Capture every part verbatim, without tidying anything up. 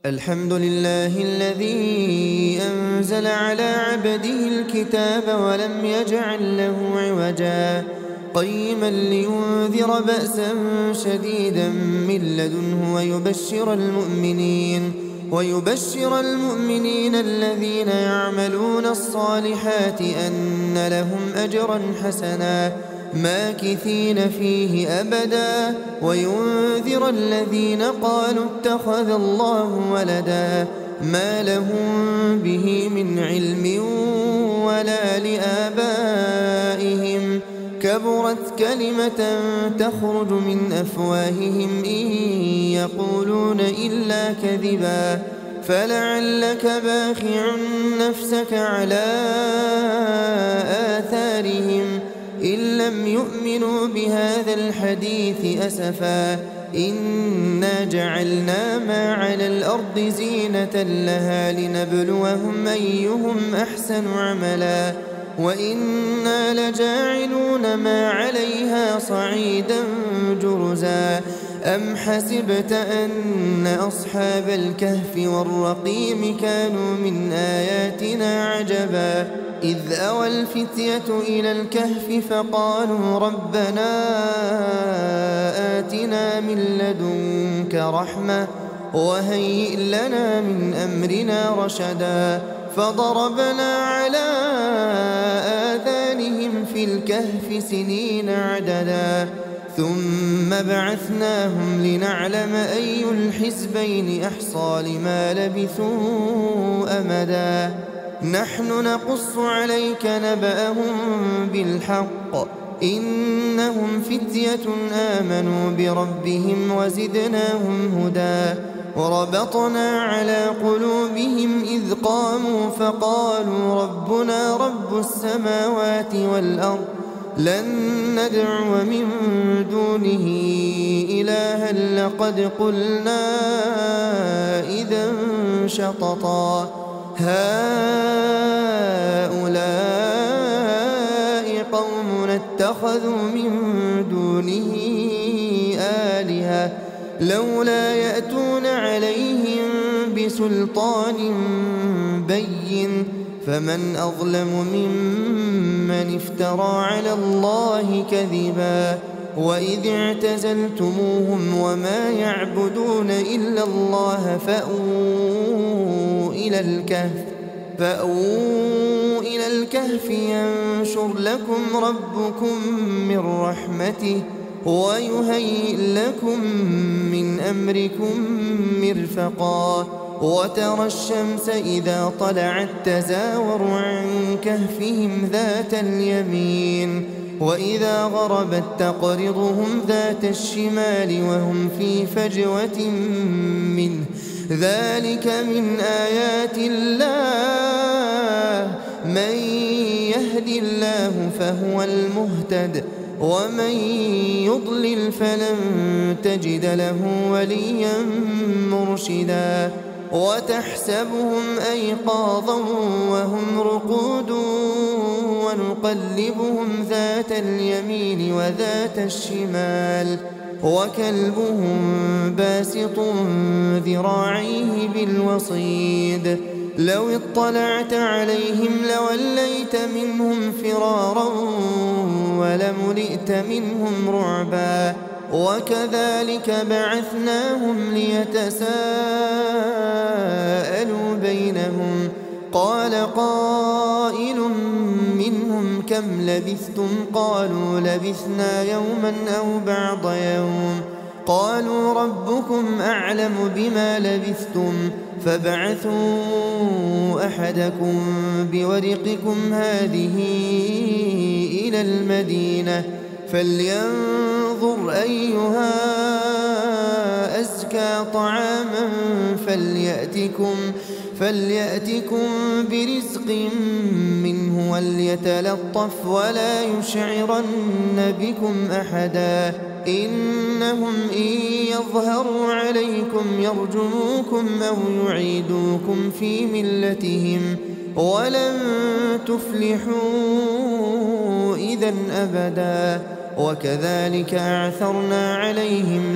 الحمد لله الذي أنزل على عبده الكتاب ولم يجعل له عوجا قيما لينذر بأسا شديدا من لدنه ويبشر المؤمنين ويبشر المؤمنين الذين يعملون الصالحات أن لهم أجرا حسنا ماكثين فيه أبدا وينذر الذين قالوا اتخذ الله ولدا ما لهم به من علم ولا لآبائهم كبرت كلمة تخرج من أفواههم إن يقولون إلا كذبا فلعلك باخع نفسك على آثارهم إن لم يؤمنوا بهذا الحديث أسفا إنا جعلنا ما على الأرض زينة لها لنبلوهم أيهم أحسن عملا وإنا لجاعلون ما عليها صعيدا جرزا أم حسبت أن أصحاب الكهف والرقيم كانوا من آياتنا عجبا إذ أوى الفتية إلى الكهف فقالوا ربنا آتنا من لدنك رحمة وهيئ لنا من أمرنا رشدا فضربنا على آذانهم في الكهف سنين عددا ثم بعثناهم لنعلم أي الحزبين أحصى لما لبثوا أمدا نحن نقص عليك نبأهم بالحق إنهم فتية آمنوا بربهم وزدناهم هدى وربطنا على قلوبهم إذ قاموا فقالوا ربنا رب السماوات والأرض لن ندعو من دونه إلها لقد قلنا إذا شططا هؤلاء قومنا اتخذوا من دونه آلهة لولا يأتون عليهم بسلطان بين فمن أظلم ممن افترى على الله كذبا وإذ اعتزلتموهم وما يعبدون إلا الله فأووا إلى الكهف فأووا إلى الكهف ينشر لكم ربكم من رحمته ويهيئ لكم من أمركم مرفقا وترى الشمس إذا طلعت تزاور عن كهفهم ذات اليمين وإذا غربت تقرضهم ذات الشمال وهم في فجوة منه ذلك من آيات الله من يهد الله فهو المهتد ومن يضلل فلن تجد له وليا مرشدا وتحسبهم أيقاظا وهم رقود ونقلبهم ذات اليمين وذات الشمال وكلبهم باسط ذراعيه بالوصيد لو اطلعت عليهم لوليت منهم فرارا ولملئت منهم رعبا وكذلك بعثناهم ليتساءلوا بينهم قال قائل منهم كم لبثتم قالوا لبثنا يوما أو بعض يوم قالوا ربكم أعلم بما لبثتم فابعثوا أحدكم بورقكم هذه إلى المدينة فلينظر أيها أزكى طعاما فليأتكم, فليأتكم برزق منه وليتلطف ولا يشعرن بكم أحدا إنهم إن يظهروا عليكم يرجموكم أو يعيدوكم في ملتهم ولن تفلحوا إذا أبدا وكذلك أعثرنا عليهم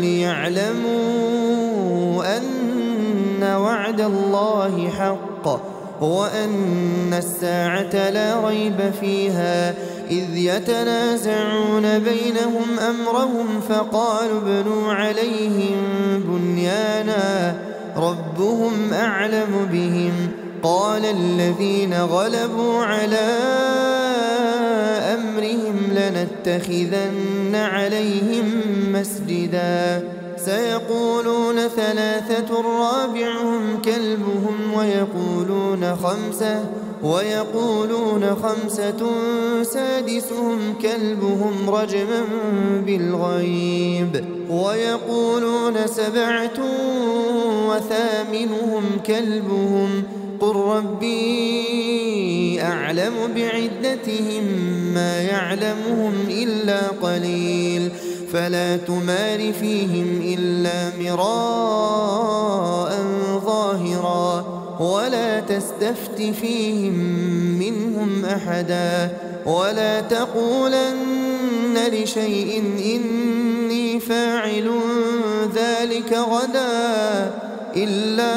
ليعلموا أن وعد الله حق وأن الساعة لا ريب فيها إذ يتنازعون بينهم أمرهم فقالوا ابنوا عليهم بنيانا ربهم أعلم بهم قال الذين غلبوا على أمرهم لنتخذن عليهم مسجدا سيقولون ثلاثة رابعهم كلبهم ويقولون خمسة ويقولون خمسة سادسهم كلبهم رجما بالغيب ويقولون سبعة وثامنهم كلبهم قل ربي أعلم بعدتهم ما يعلمهم إلا قليل فلا تمار فيهم إلا مراء ظاهرا ولا تستفت فيهم منهم أحدا ولا تقولن لشيء إني فاعل ذلك غدا إلا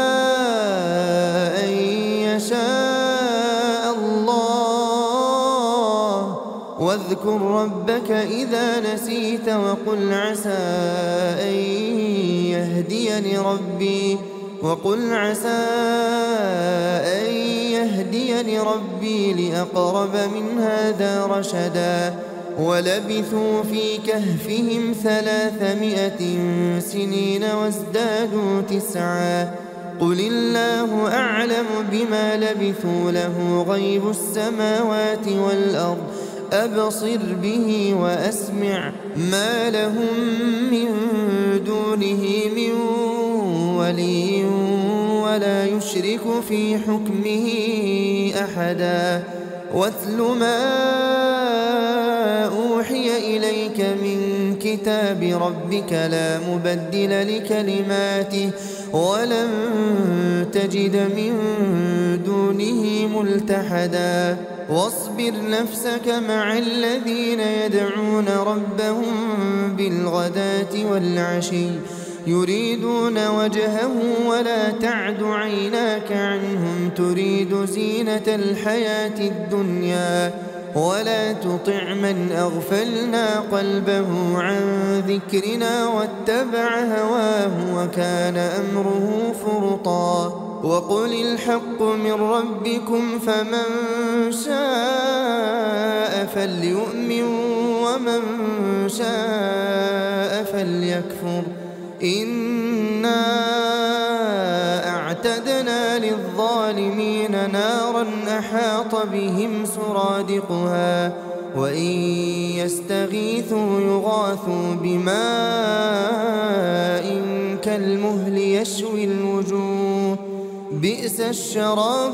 أن يشاء الله واذكر ربك إذا نسيت وقل عسى أن يهديني ربي وقل عسى أن يهديني ربي لأقرب من هذا رشدا ولبثوا في كهفهم ثلاثمائة سنين وازدادوا تسعا قل الله أعلم بما لبثوا له غيب السماوات والأرض أبصر به وأسمع ما لهم من دونه من ولي ولا يشرك في حكمه أحدا واتل ما أوحي إليك من كتاب ربك لا مبدل لكلماته ولن تجد من دونه ملتحدا واصبر نفسك مع الذين يدعون ربهم بالغداة والعشي يريدون وجهه ولا تعد عيناك عنهم تريد زينة الحياة الدنيا ولا تطع من أغفلنا قلبه عن ذكرنا واتبع هواه وكان أمره فرطا وقل الحق من ربكم فمن شاء فليؤمن ومن شاء فليكفر إنا أعتدنا للظالمين نارا أحاط بهم سرادقها وإن يستغيثوا يغاثوا بماء كالمهل يشوي الوجوه بئس الشراب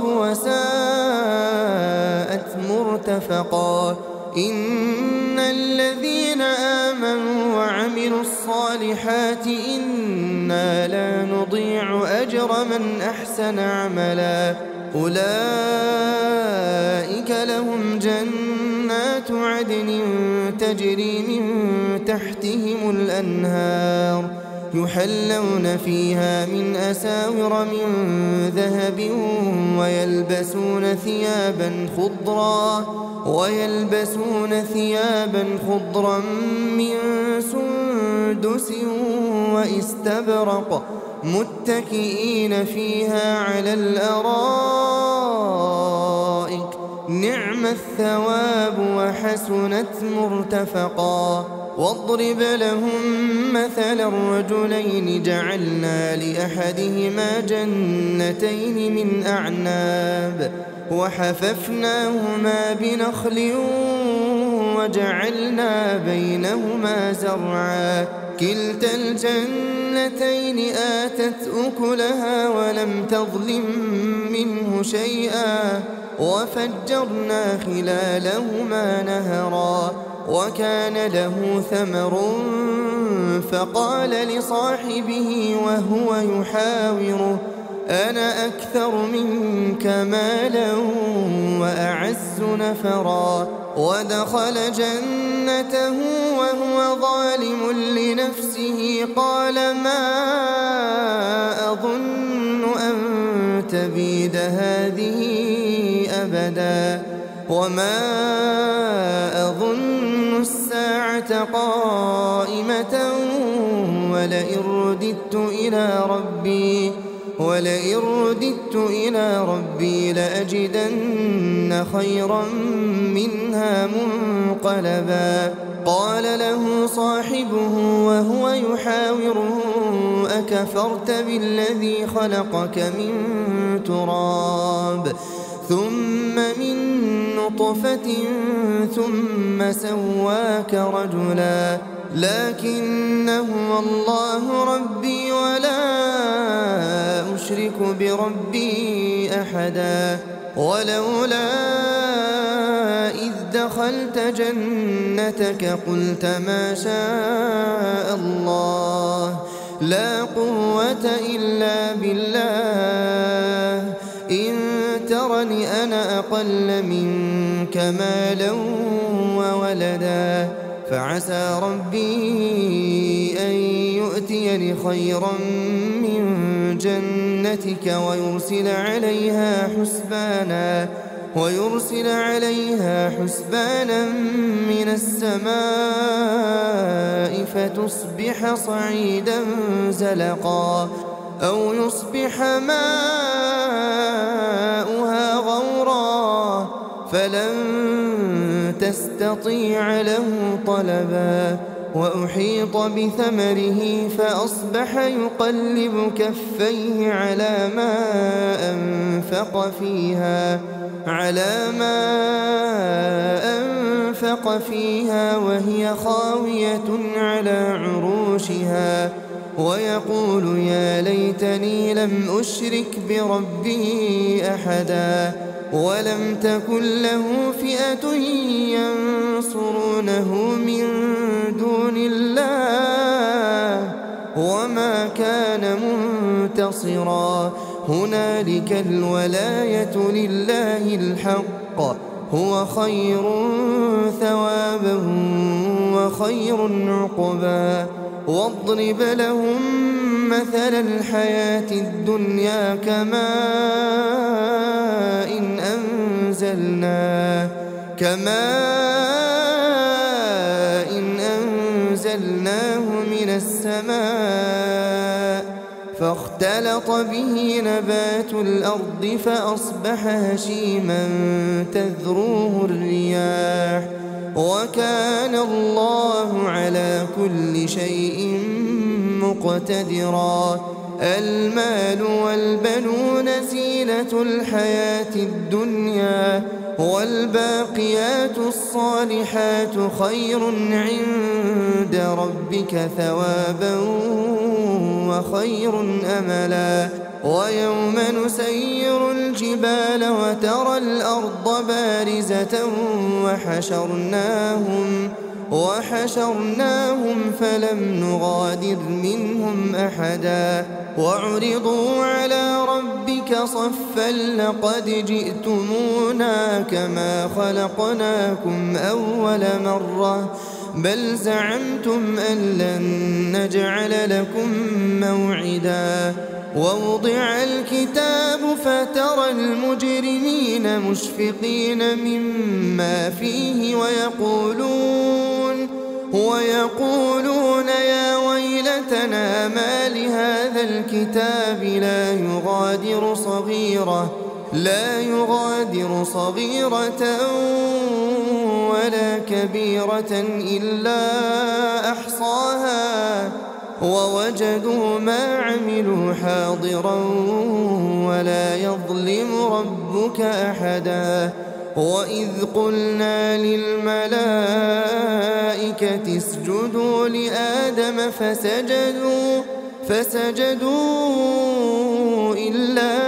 وساءت مرتفقا إن الذين آمنوا وعملوا الصالحات إنا لا نضيع أجر من أحسن عملا أولئك لهم جنات عدن تجري من تحتهم الأنهار يحلون فيها من أساور من ذهب ويلبسون ثيابا خضرا ويلبسون ثيابا خضرا من سندس واستبرق متكئين فيها على الأرائك نعم الثواب وحسنت مرتفقا واضرب لهم مثل الرجلين جعلنا لأحدهما جنتين من أعناب وحففناهما بنخل وجعلنا بينهما زرعا كلتا الجنتين آتت أكلها ولم تظلم منه شيئا وفجرنا خلالهما نهرا وكان له ثمر فقال لصاحبه وهو يحاوره أنا أكثر منك مالا وأعز نفرا ودخل جنته وهو ظالم لنفسه قال ما أظن أن تبيد هذه أبدا وما أظن الساعة قائمة ولئن رددت إلى ربي ولئن رددت إلى ربي لأجدن خيرا منها منقلبا قال له صاحبه وهو يحاوره أكفرت بالذي خلقك من تراب ثم من نطفة ثم سواك رجلا لكن هو الله ربي ولا أشرك بربي أحدا ولولا إذ دخلت جنتك قلت ما شاء الله لا قوة إلا بالله إن ترني أنا أقل منك مالا وولدا فعسى ربي أن يؤتيني خيرا من جنتك ويرسل عليها حسبانا ويرسل عليها حسبانا من السماء فتصبح صعيدا زلقا أو يصبح ماؤها غورا فلن تستطيع له طلبا وأحيط بثمره فأصبح يقلب كفيه على ما أنفق فيها على ما أنفق فيها وهي خاوية على عروشها ويقول يا ليتني لم أشرك بربي أحدا ولم تكن له فئة ينصرونه من دون الله وما كان منتصرا هنالك الولاية لله الحق هو خير ثوابا وخير عقبا واضرب لهم مثل الحياة الدنيا كماء إن أنزلناه كماء إن أنزلناه من السماء فاختلط به نبات الأرض فأصبح هشيما تذروه الرياح وكان الله على كل شيء مقتدرا المال والبنون زينة الحياة الدنيا والباقيات الصالحات خير عند ربك ثوابا وخير أملا ويوم نسير الجبال وترى الأرض بارزة وحشرناهم وحشرناهم فلم نغادر منهم أحدا وعرضوا على ربك صفا لقد جئتمونا كما خلقناكم أول مرة بل زعمتم أن لن نجعل لكم موعدا ووضع الكتاب فترى المجرمين مشفقين مما فيه ويقولون ويقولون يا ويلتنا ما لهذا الكتاب لا يغادر صغيرة لا يغادر صغيرة ولا كبيرة إلا أحصاها ووجدوا ما عملوا حاضرا ولا يظلم ربك أحدا وإذ قلنا للملائكة اسجدوا لآدم فسجدوا فسجدوا إلا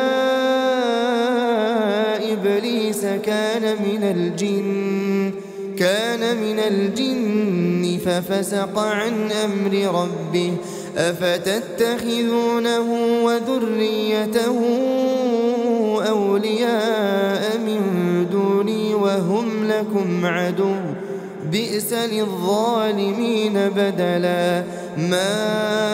إبليس كان من الجن كان من الجن ففسق عن أمر ربه أفتتخذونه وذريته أولياء من دوني وهم لكم عدو بئس للظالمين بدلا ما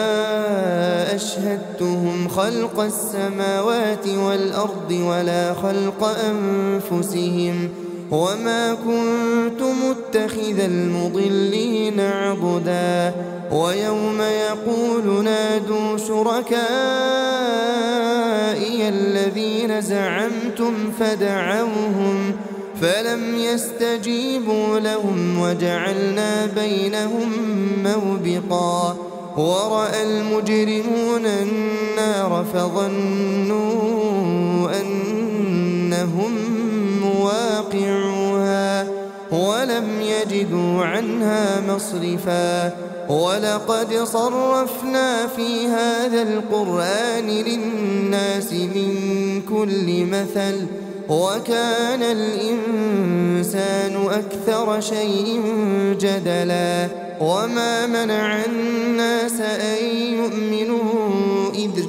أشهدتهم خلق السماوات والأرض ولا خلق أنفسهم وما كنت متخذ المضلين عضدا ويوم يقول نادوا شركائي الذين زعمتم فدعوهم فلم يستجيبوا لهم وجعلنا بينهم موبقا ورأى المجرمون النار فظنوا أنهم مواقعوها ولم يجدوا عنها مصرفا ولقد صرفنا في هذا القرآن للناس من كل مثل وكان الإنسان أكثر شيء جدلا وما منع الناس أن يؤمنوا إذ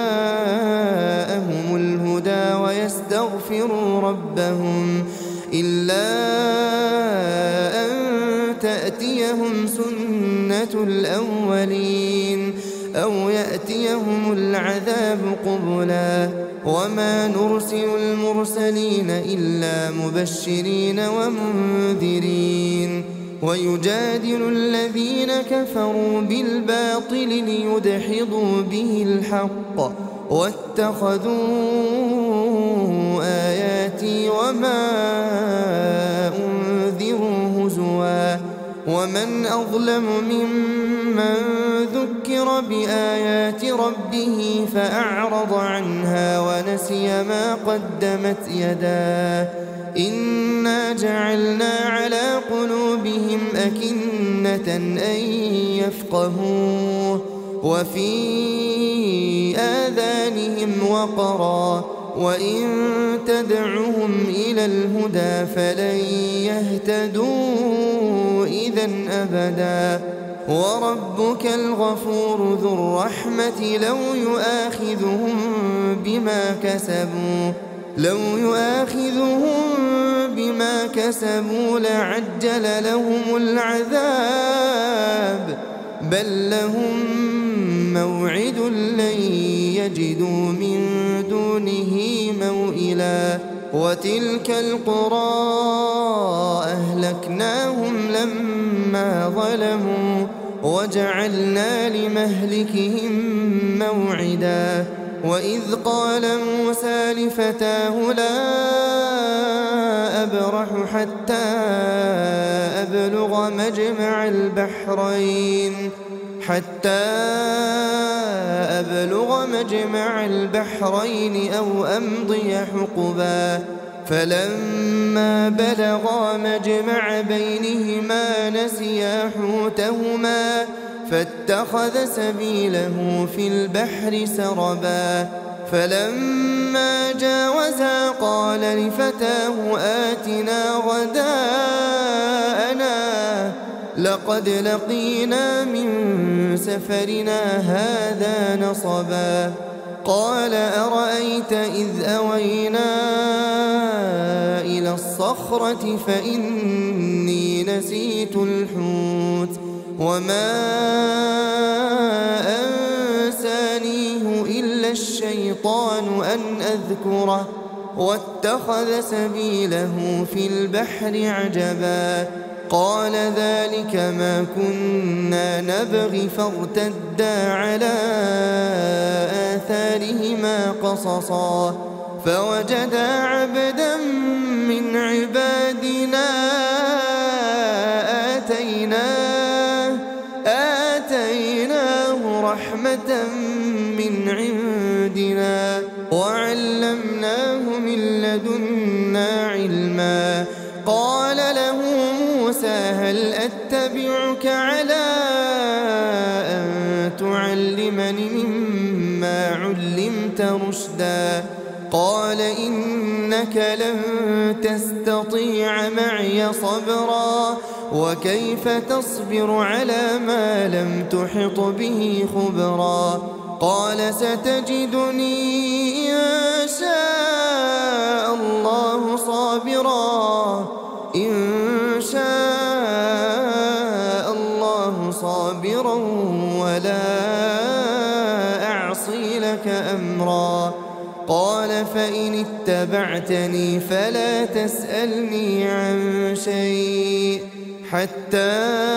جاءهم الهدى ويستغفروا ربهم إلا أن تأتيهم سنة الأولين أو يأتيهم العذاب قبلا وما نرسل المرسلين إلا مبشرين ومنذرين ويجادل الذين كفروا بالباطل ليدحضوا به الحق واتخذوا آياتي وما أنذروا هزوا ومن أظلم ممن ذكر بآيات ربه فأعرض عنها ونسي ما قدمت يداه إنا جعلنا على قلوبهم أكنة أن يفقهوه وفي آذانهم وقرا وإن تدعهم إلى الهدى فلن يهتدوا إذن أبدا وربك الغفور ذو الرحمة لو يؤاخذهم بما كسبوا لو يؤاخذهم بما كسبوا لعجل لهم العذاب بل لهم موعد لن يجدوا من دونه موئلا وتلك القرى أهلكناهم لما ظلموا وجعلنا لمهلكهم موعدا وإذ قال موسى لفتاه لا أبرح حتى أبلغ مجمع البحرين حتى أبلغ مجمع البحرين أو أمضي حقبا فلما بلغا مجمع بينهما نسيا حوتهما فاتخذ سبيله في البحر سربا فلما جاوزا قال لفتاه آتنا غداءنا لقد لقينا من سفرنا هذا نصبا قال أرأيت إذ أوينا إلى الصخرة فإني نسيت الحوت وما أنسانيه إلا الشيطان أن أذكره واتخذ سبيله في البحر عجبا قال ذلك ما كنا نبغي فارتدا على آثارهما قصصا فوجدا عبدا من عبادنا آتيناه آتيناه رحمة من عندنا وعلمناه من لدنا علما قال له موسى هل أتبعك على أن تعلمني مما علمت رشدا قال إنك لن تستطيع معي صبرا وكيف تصبر على ما لم تحط به خبرا قال ستجدني إن شاء الله صابرا إن شاء الله صابرا ولا أعصي لك أمرا. قال فإن اتبعتني فلا تسألني عن شيء حتى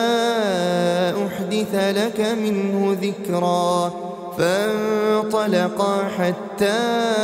أحدث لك منه ذكرا. فانطلقا حتى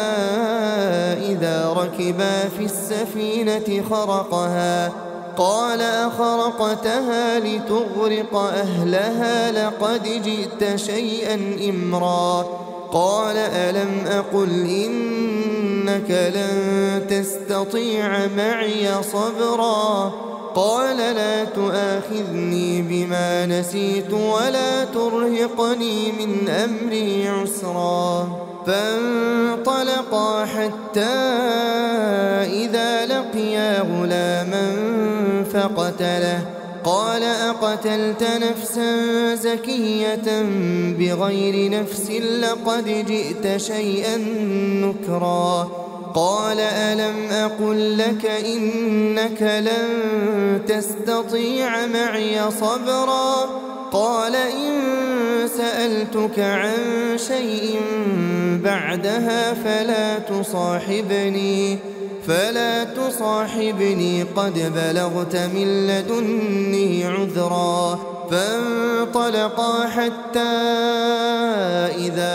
إذا ركبا في السفينة خرقها قال أخرقتها لتغرق أهلها لقد جئت شيئا إمرا. قال ألم أقل إنك لن تستطيع معي صبرا. قال لا تؤاخذني بما نسيت ولا ترهقني من أمري عسرا. فانطلقا حتى إذا لقيا غلاما فقتله قال أقتلت نفسا زكية بغير نفس لقد جئت شيئا نكرا. قال ألم أقل لك إنك لن تستطيع معي صبرا. قال إن سألتك عن شيء بعدها فلا تصاحبني فلا تصاحبني قد بلغت من لدني عذرا. فانطلقا حتى إذا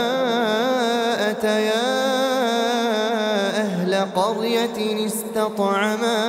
أتيا أهل قرية استطعما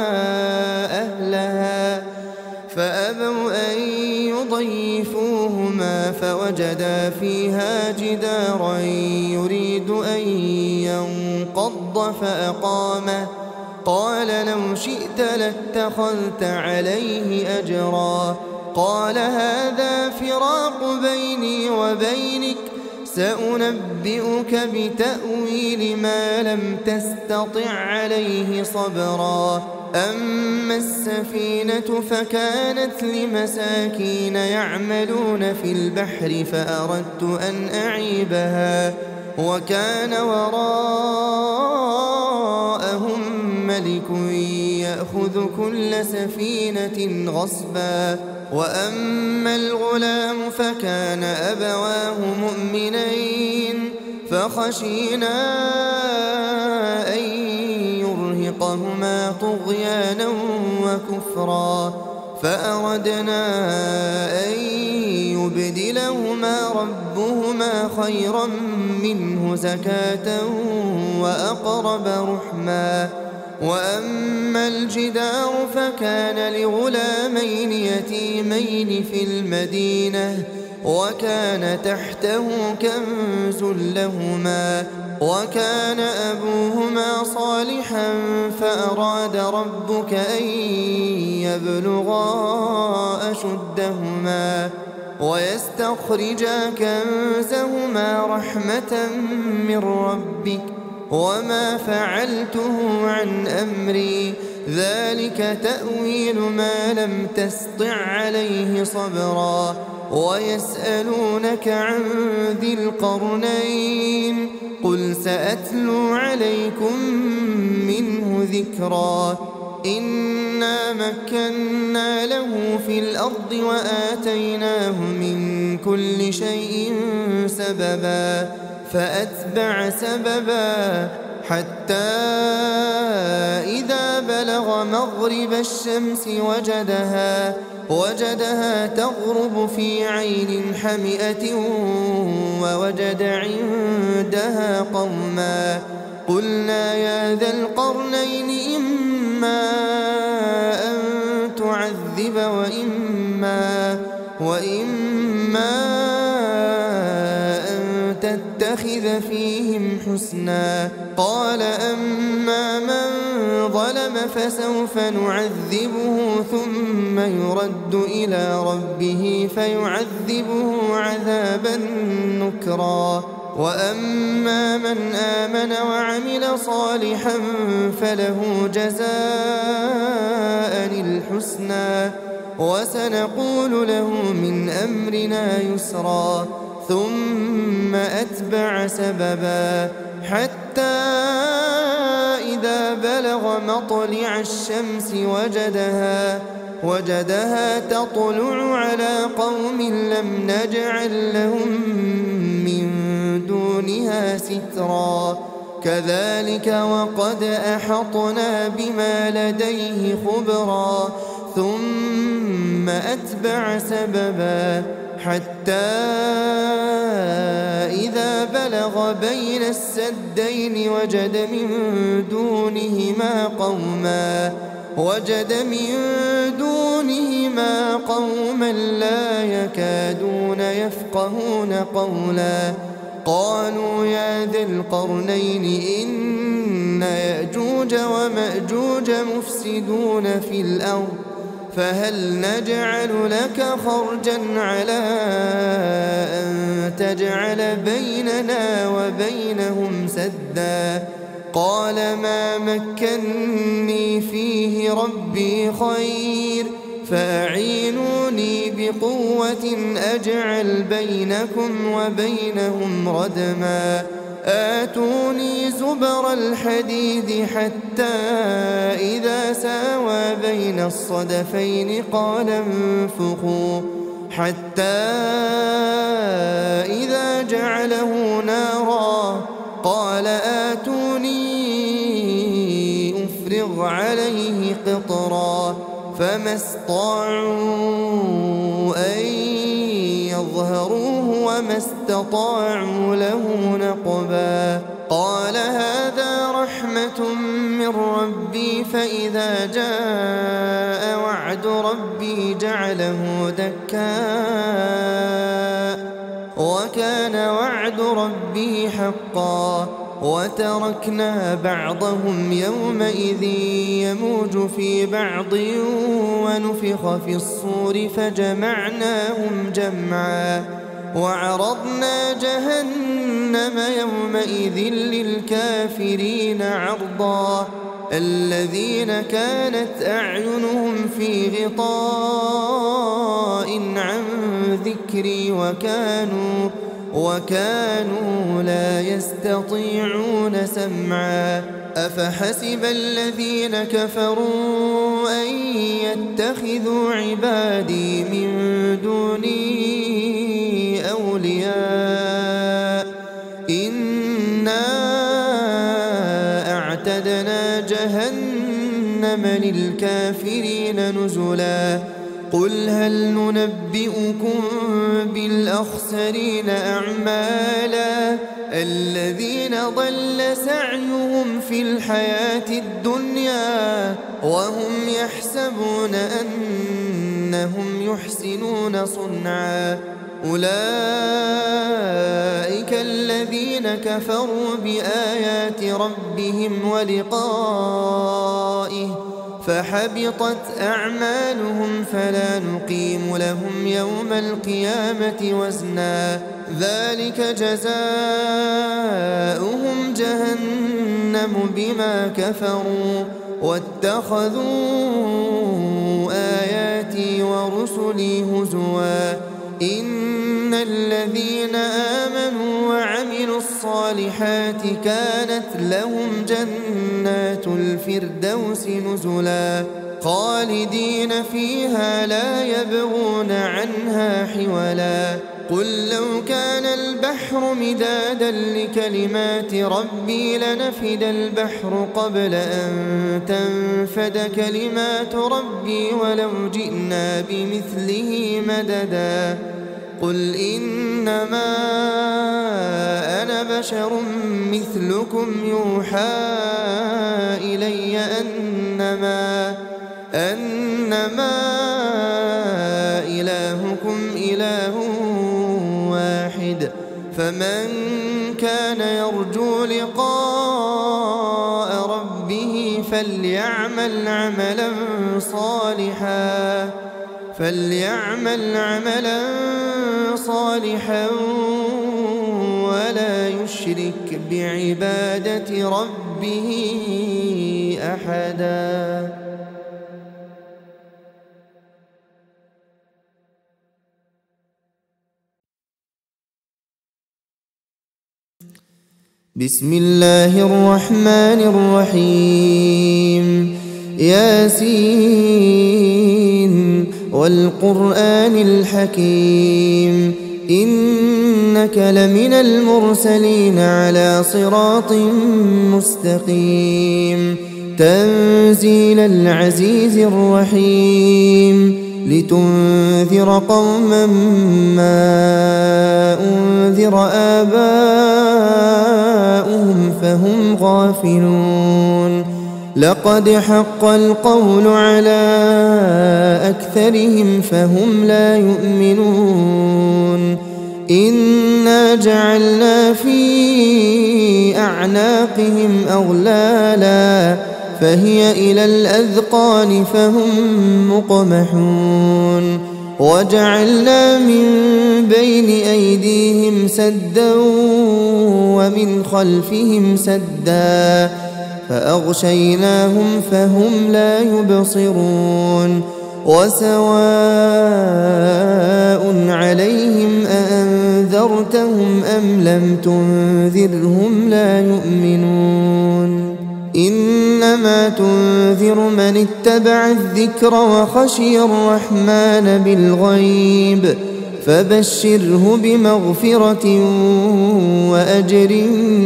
أهلها فأبوا أن يضيفوهما فوجدا فيها جدارا يريد أن ينقض فأقامه. قال لو شئت لاتخذت عليه أجرا. قال هذا فراق بيني وبينك سأنبئك بتأويل ما لم تستطع عليه صبرا. أما السفينة فكانت لمساكين يعملون في البحر فأردت أن أعيبها وكان وراءهم ملك يأخذ كل سفينة غصبا. وأما الغلام فكان أبواه مؤمنين فخشينا أن يرهقهما طغيانا وكفرا فأردنا أن يبدلهما ربهما خيرا منه زكاة وأقرب رحما. وأما الجدار فكان لغلامين يتيمين في المدينة وكان تحته كنز لهما وكان أبوهما صالحا فأراد ربك أن يبلغا أشدهما ويستخرجا كنزهما رحمة من ربك وما فعلته عن أمري ذلك تأويل ما لم تسطع عليه صبرا. ويسألونك عن ذي القرنين قل سأتلو عليكم منه ذكرا. إنا مكنا له في الأرض وآتيناه من كل شيء سببا فأتبع سببا حتى إذا بلغ مغرب الشمس وجدها وجدها تغرب في عين حمئة ووجد عندها قوما قلنا يا ذا القرنين إما أن تعذب وإما وإما أن تتخذ فيهم حسنا. قال أما من ظلم فسوف نعذبه ثم يرد إلى ربه فيعذبه عذابا نكرا. وأما من آمن وعمل صالحا فله جزاء الحسنى وسنقول له من أمرنا يسرا. ثم ثم أتبع سببا حتى إذا بلغ مطلع الشمس وجدها وجدها تطلع على قوم لم نجعل لهم من دونها سترا كذلك وقد أحطنا بما لديه خبرا ثم أتبع سببا حتى إذا بلغ بين السدين وجد من دونهما قوما وجد من دونهما قوما لا يكادون يفقهون قولا قالوا يا ذا القرنين إن يأجوج ومأجوج مفسدون في الأرض فهل نجعل لك خرجا على أن تجعل بيننا وبينهم سدا قال ما مكني فيه ربي خير فأعينوني بقوة أجعل بينكم وبينهم ردما آتوني زبر الحديد حتى إذا ساوى بين الصدفين قال انفخوا حتى إذا جعله نارا قال آتوني أفرغ عليه قطرا فما استطاعوا أن يظهروه وما استطاعوا له نقبا قال هذا رحمة من ربي فإذا جاء وعد ربي جعله دكاء وكان وعد ربي حقا وتركنا بعضهم يومئذ يموج في بعض ونفخ في الصور فجمعناهم جمعا وعرضنا جهنم يومئذ للكافرين عرضا الذين كانت أعينهم في غطاء عن ذكري وكانوا وكانوا لا يستطيعون سمعا أفحسب الذين كفروا أن يتخذوا عبادي من دوني أولياء إنا أعتدنا جهنم للكافرين نزلا قل هل ننبئكم بالأخسرين أعمالا الذين ضل سعيهم في الحياة الدنيا وهم يحسبون أنهم يحسنون صنعا أولئك الذين كفروا بآيات ربهم ولقائه فحبطت أعمالهم فلا نقيم لهم يوم القيامة وزنا ذلك جزاؤهم جهنم بما كفروا واتخذوا آياتي ورسلي هزوا إن الذين آمنوا وعملوا الصالحات كانت لهم جنات الفردوس نزلا خالدين فيها لا يبغون عنها حولا قل لو كان البحر مدادا لكلمات ربي لنفد البحر قبل أن تنفد كلمات ربي ولو جئنا بمثله مددا قل إنما أنا بشر مثلكم يوحى إلي أنما أنما إلهكم إله واحد فمن كان يرجو لقاء ربه فليعمل عملا صالحا فليعمل عملا صالحا ولا يشرك بعبادة ربه أحدا. بسم الله الرحمن الرحيم ياسين والقرآن الحكيم إنك لمن المرسلين على صراط مستقيم تنزيل العزيز الرحيم لتنذر قوما ما أنذر آباؤهم فهم غافلون لقد حق القول على أكثرهم فهم لا يؤمنون إنا جعلنا في أعناقهم أغلالا فهي إلى الأذقان فهم مقمحون وجعلنا من بين أيديهم سدا ومن خلفهم سدا فأغشيناهم فهم لا يبصرون وسواء عليهم أأنذرتهم أم لم تنذرهم لا يؤمنون إنما تنذر من اتبع الذكر وخشي الرحمن بالغيب فبشره بمغفرة وأجر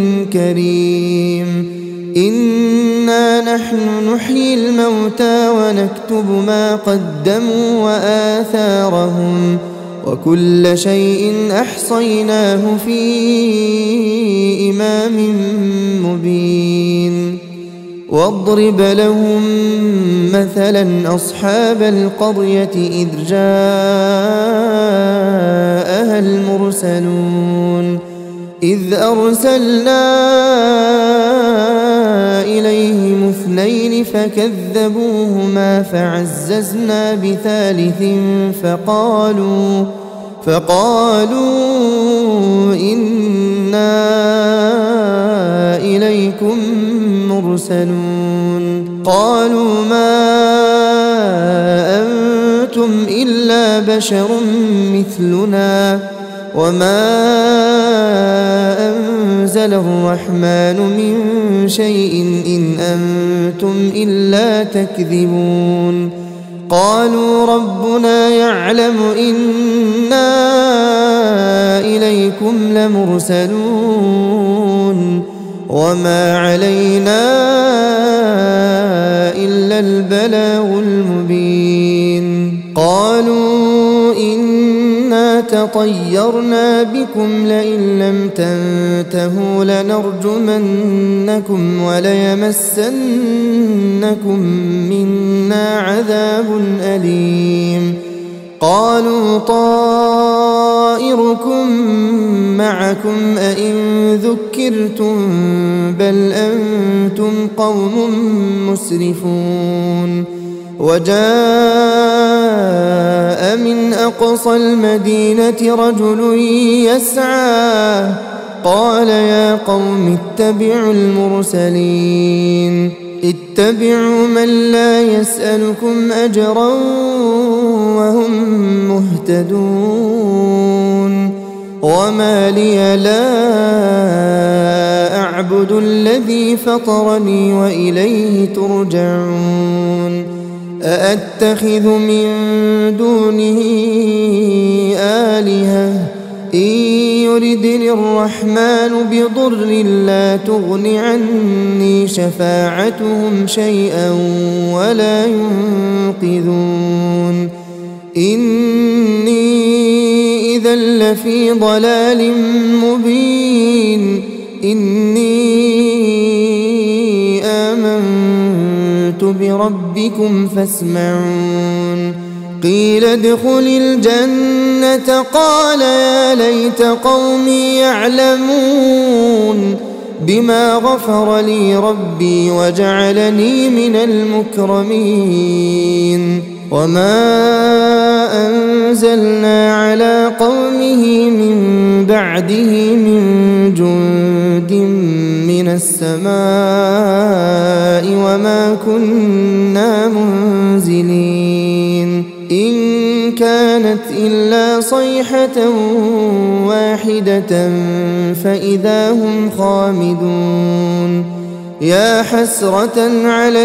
كريم إنا نحن نحيي الموتى ونكتب ما قدموا وآثارهم وكل شيء أحصيناه في إمام مبين واضرب لهم مثلا أصحاب القرية إذ جاءها المرسلون إذ أرسلنا إليهم اثنين فكذبوهما فعززنا بثالث فقالوا فقالوا إنا إليكم مرسلون قالوا ما أنتم إلا بشر مثلنا وما أنزل الرحمن من شيء إن أنتم إلا تكذبون قالوا ربنا يعلم إنا إليكم لمرسلون وما علينا إلا البلاغ المبين قالوا إنا تطيرنا بكم لئن لم تنتهوا لنرجمنكم وليمسنكم منا عذاب أليم قالوا طائركم معكم أئن ذكرتم بل أنتم قوم مسرفون وجاء من أقصى المدينة رجل يسعى قال يا قوم اتبعوا المرسلين اتبعوا من لا يسألكم أجرا وهم مهتدون وما لي لا أعبد الذي فطرني وإليه ترجعون أأتخذ من دونه آلهة إن يردني الرحمن بضر لا تغن عني شفاعتهم شيئا ولا ينقذون إني إذا لفي ضلال مبين إني آمنت بربكم فاسمعون قيل ادخل الجنة قال يا ليت قومي يعلمون بما غفر لي ربي وجعلني من المكرمين وما أنزلنا على قومه من بعده من جند من السماء وما كنا منزلين إن كانت إلا صيحة واحدة فإذا هم خامدون يا حسرة على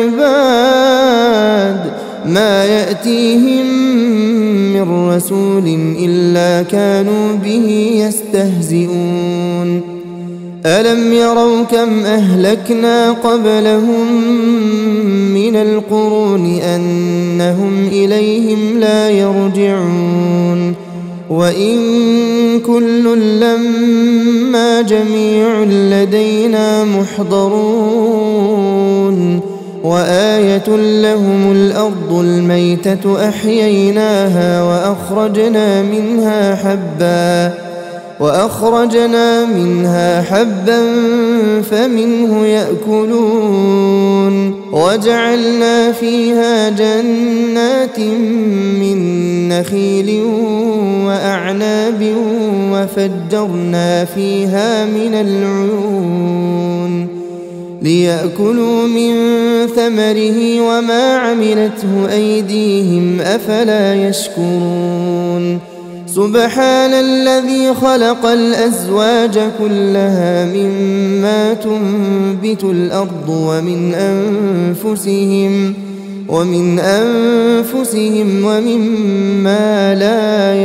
العباد ما يأتيهم من رسول إلا كانوا به يستهزئون ألم يروا كم أهلكنا قبلهم من القرون أنهم إليهم لا يرجعون وإن كل لما جميع لدينا محضرون وآية لهم الأرض الميتة أحييناها وأخرجنا منها حبا وأخرجنا منها حبا فمنه يأكلون وجعلنا فيها جنات من نخيل وأعناب وفجرنا فيها من العيون ليأكلوا من ثمره وما عملته أيديهم أفلا يشكرون سبحان الذي خلق الأزواج كلها مما تنبت الأرض ومن أنفسهم ومن أنفسهم ومما لا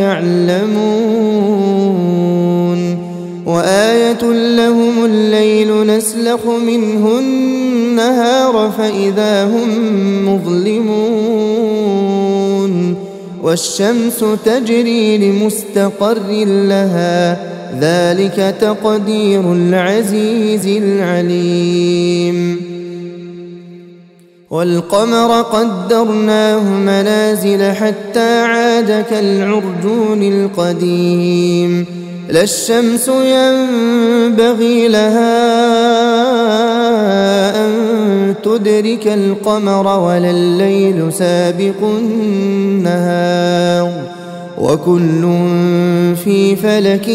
يعلمون وآية لهم الليل نسلخ منه النهار فإذا هم مظلمون والشمس تجري لمستقر لها ذلك تقدير العزيز العليم والقمر قدرناه منازل حتى عاد كالعرجون القديم لا الشمس ينبغي لها أن تدرك القمر ولا الليل سابق النهار وكل في فلك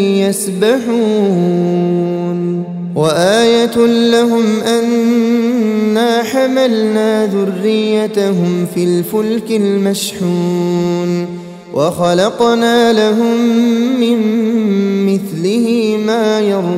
يسبحون وآية لهم أنا حملنا ذريتهم في الفلك المشحون وخلقنا لهم من مثله ما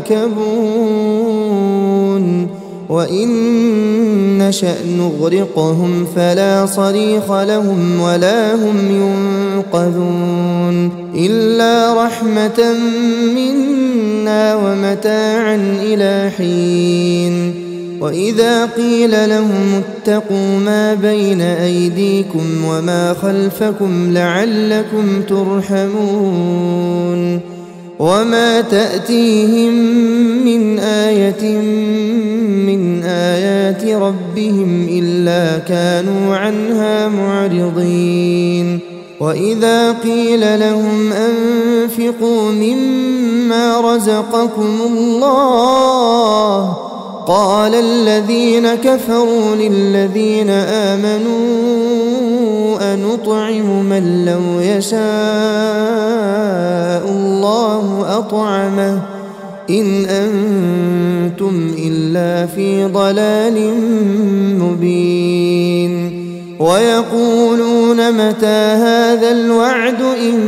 يركبون وإن نشأ نغرقهم فلا صريخ لهم ولا هم ينقذون إلا رحمة منا ومتاعا إلى حين وإذا قيل لهم اتقوا ما بين أيديكم وما خلفكم لعلكم ترحمون وما تأتيهم من آية من آيات ربهم إلا كانوا عنها معرضين وإذا قيل لهم أنفقوا مما رزقكم الله قال الذين كفروا للذين آمنوا أنطعم من لو يشاء الله أطعمه إن أنتم إلا في ضلال مبين ويقولون متى هذا الوعد إن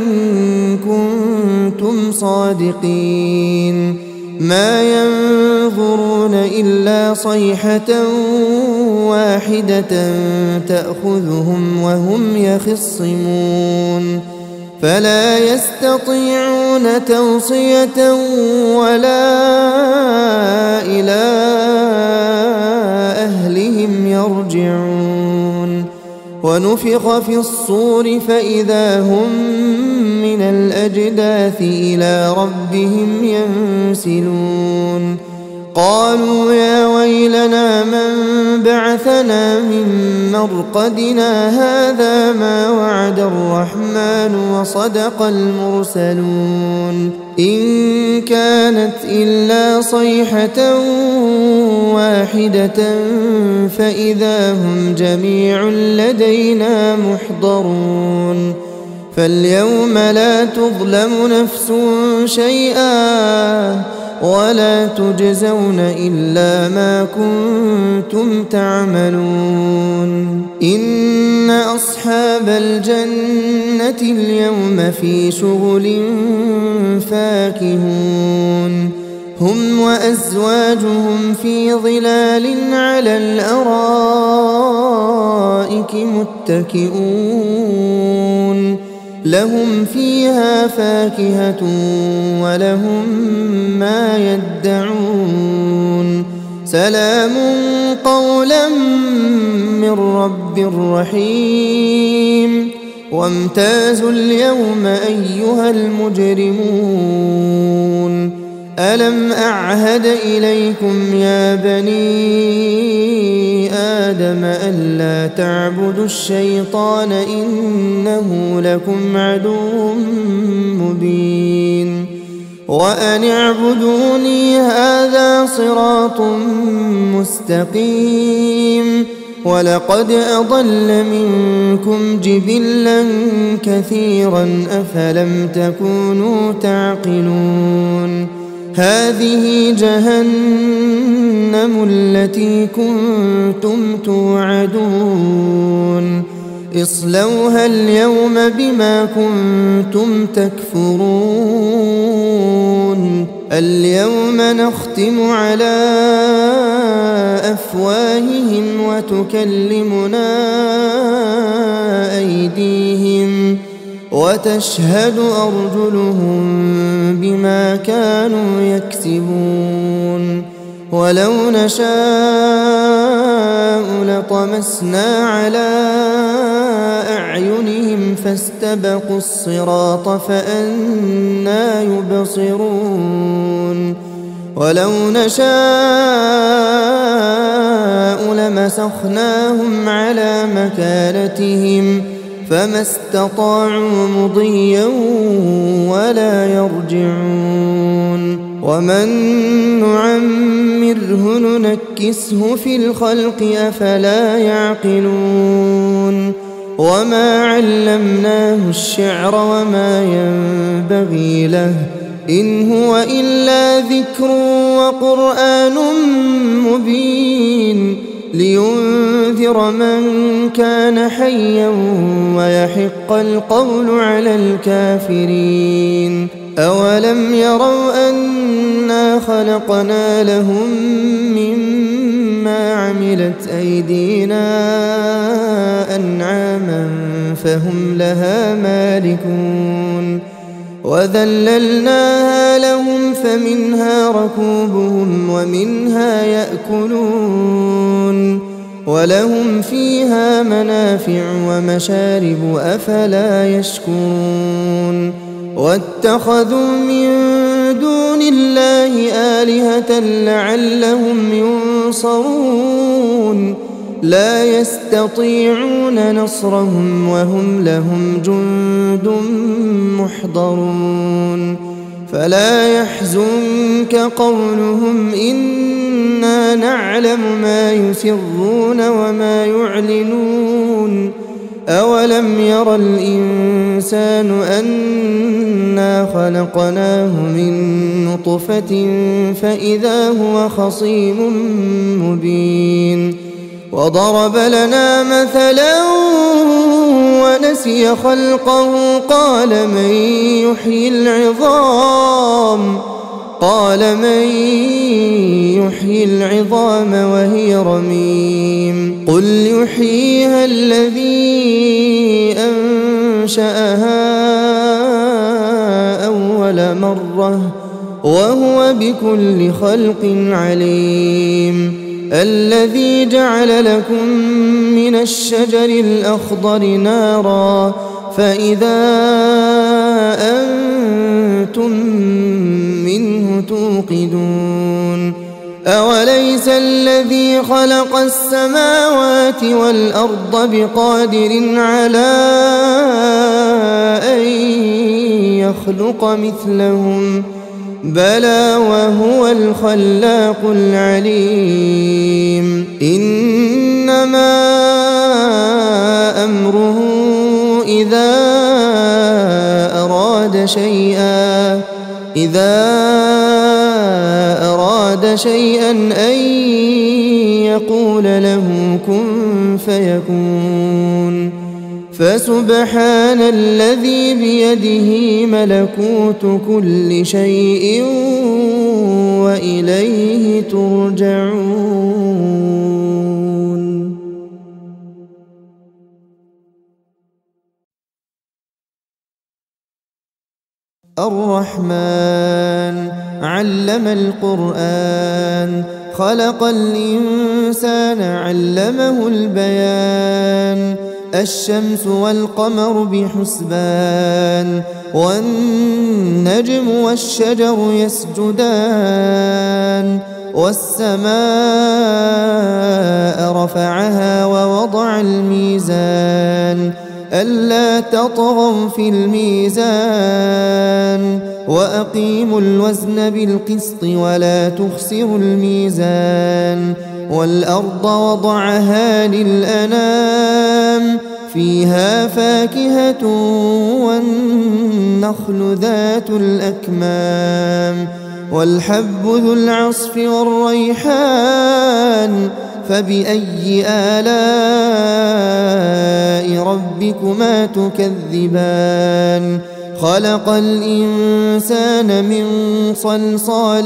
كنتم صادقين ما ينظرون إلا صيحة واحدة تأخذهم وهم يخصمون فلا يستطيعون توصية ولا إلى أهلهم يرجعون ونفخ في الصور فإذا هم من الأجداث إلى ربهم ينسلون قالوا يا ويلنا من بعثنا من مرقدنا هذا ما وعد الرحمن وصدق المرسلون إن كانت إلا صيحة واحدة فإذا هم جميع لدينا محضرون فاليوم لا تظلم نفس شيئا ولا تجزون إلا ما كنتم تعملون إن أصحاب الجنة اليوم في شغل فاكهون هم وأزواجهم في ظلال على الأرائك متكئون لهم فيها فاكهة ولهم ما يدعون سلام قولا من رب رحيم وامتازوا اليوم أيها المجرمون ألم أعهد إليكم يا بني آدم ألا تعبدوا الشيطان إنه لكم عدو مبين وأن اعبدوني هذا صراط مستقيم ولقد أضل منكم جبلا كثيرا أفلم تكونوا تعقلون هذه جهنم التي كنتم توعدون اصلوها اليوم بما كنتم تكفرون اليوم نختم على أفواههم وتكلمنا أيديهم وتشهد أرجلهم بما كانوا يكسبون ولو نشاء لطمسنا على أعينهم فاستبقوا الصراط فأنى يبصرون ولو نشاء لمسخناهم على مكانتهم فما استطاعوا مضيا ولا يرجعون ومن نعمره ننكسه في الخلق أفلا يعقلون وما علمناه الشعر وما ينبغي له إن هو إلا ذكر وقرآن مبين لينذر من كان حيا ويحق القول على الكافرين أولم يروا أنا خلقنا لهم مما عملت أيدينا أنعاما فهم لها مالكون وذللناها لهم فمنها ركوبهم ومنها يأكلون ولهم فيها منافع ومشارب أفلا يشكرون واتخذوا من دون الله آلهة لعلهم ينصرون لا يستطيعون نصرهم وهم لهم جند محضرون فلا يحزنك قولهم إنا نعلم ما يسرون وما يعلنون أولم ير الإنسان أنا خلقناه من نطفة فإذا هو خصيم مبين وضرب لنا مثلا ونسي خلقه قال من يحيي العظام قال من يحيي العظام وهي رميم قل يحييها الذي أنشأها أول مرة وهو بكل خلق عليم الذي جعل لكم من الشجر الأخضر نارا فإذا أنتم منه توقدون أوليس الذي خلق السماوات والأرض بقادر على أن يخلق مثلهم بلى وهو الخلاق العليم إنما أمره إذا أراد شيئا إذا أراد شيئا أن يقول له كن فيكون فسبحان الذي بيده ملكوت كل شيء وإليه ترجعون. الرحمن علم القرآن خلق الإنسان علمه البيان الشمس والقمر بحسبان والنجم والشجر يسجدان والسماء رفعها ووضع الميزان ألا تطغوا في الميزان وأقيموا الوزن بالقسط ولا تخسروا الميزان والأرض وضعها للأنام فيها فاكهة والنخل ذات الأكمام والحب ذو العصف والريحان فبأي آلاء ربكما تكذبان خلق الإنسان من صلصال